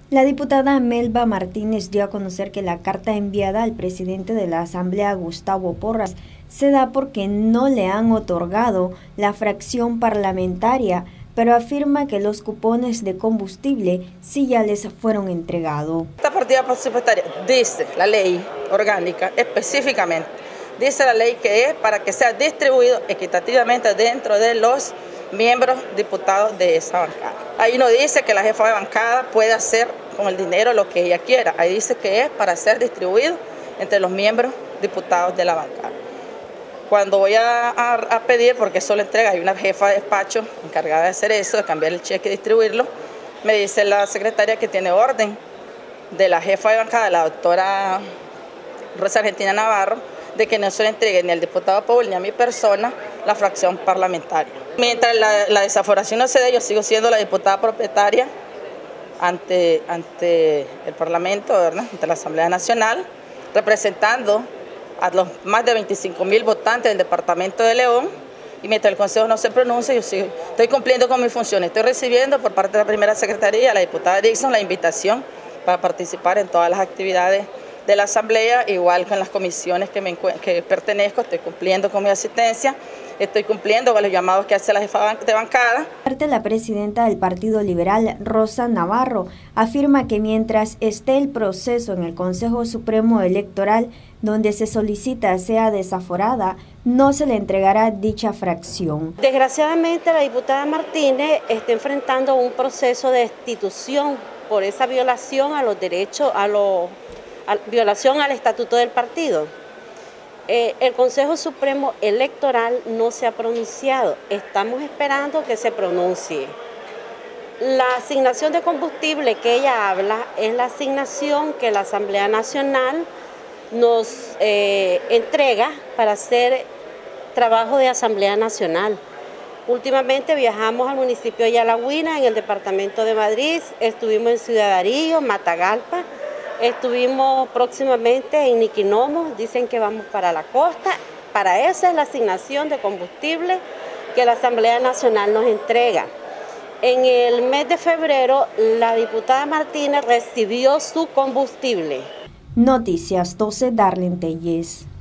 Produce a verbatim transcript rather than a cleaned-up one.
La diputada Melba Martínez dio a conocer que la carta enviada al presidente de la Asamblea, Gustavo Porras, se da porque no le han otorgado la fracción parlamentaria, pero afirma que los cupones de combustible sí ya les fueron entregados. Esta partida presupuestaria dice la ley orgánica específicamente, dice la ley que es para que sea distribuido equitativamente dentro de los miembros diputados de esa bancada. Ahí no dice que la jefa de bancada puede hacer con el dinero lo que ella quiera, ahí dice que es para ser distribuido entre los miembros diputados de la bancada. Cuando voy a, a, a pedir, porque eso lo entrega, hay una jefa de despacho encargada de hacer eso, de cambiar el cheque y distribuirlo, me dice la secretaria que tiene orden de la jefa de bancada, la doctora Rosa Argentina Navarro, de que no se le entregue ni al diputado Paul ni a mi persona la fracción parlamentaria. Mientras la, la desaforación no se dé, yo sigo siendo la diputada propietaria ante, ante el Parlamento, ¿verdad? Ante la Asamblea Nacional, representando a los más de veinticinco mil votantes del departamento de León, y mientras el Consejo no se pronuncie, yo sigo, estoy cumpliendo con mis funciones. Estoy recibiendo por parte de la primera secretaría, la diputada Dixon, la invitación para participar en todas las actividades de la Asamblea, igual con las comisiones que, me, que pertenezco, estoy cumpliendo con mi asistencia, estoy cumpliendo con los llamados que hace la jefa de bancada. Aparte, la presidenta del Partido Liberal, Rosa Navarro, afirma que mientras esté el proceso en el Consejo Supremo Electoral, donde se solicita sea desaforada, no se le entregará dicha fracción. Desgraciadamente, la diputada Martínez está enfrentando un proceso de destitución por esa violación a los derechos, a los a, violación al estatuto del partido. Eh, el Consejo Supremo Electoral no se ha pronunciado, estamos esperando que se pronuncie. La asignación de combustible que ella habla es la asignación que la Asamblea Nacional nos eh, entrega para hacer trabajo de Asamblea Nacional. Últimamente viajamos al municipio de Yalahuina, en el departamento de Madrid, estuvimos en Ciudad Darío, Matagalpa, estuvimos próximamente en Niquinomo, dicen que vamos para la costa. Para eso es la asignación de combustible que la Asamblea Nacional nos entrega. En el mes de febrero, la diputada Martínez recibió su combustible. Noticias doce, Darlene Telles.